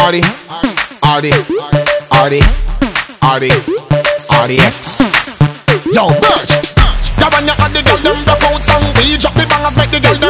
RDX. Yo, Bruk. Yeah, when you had the girl them broke out song, we drop the bangers, make the girl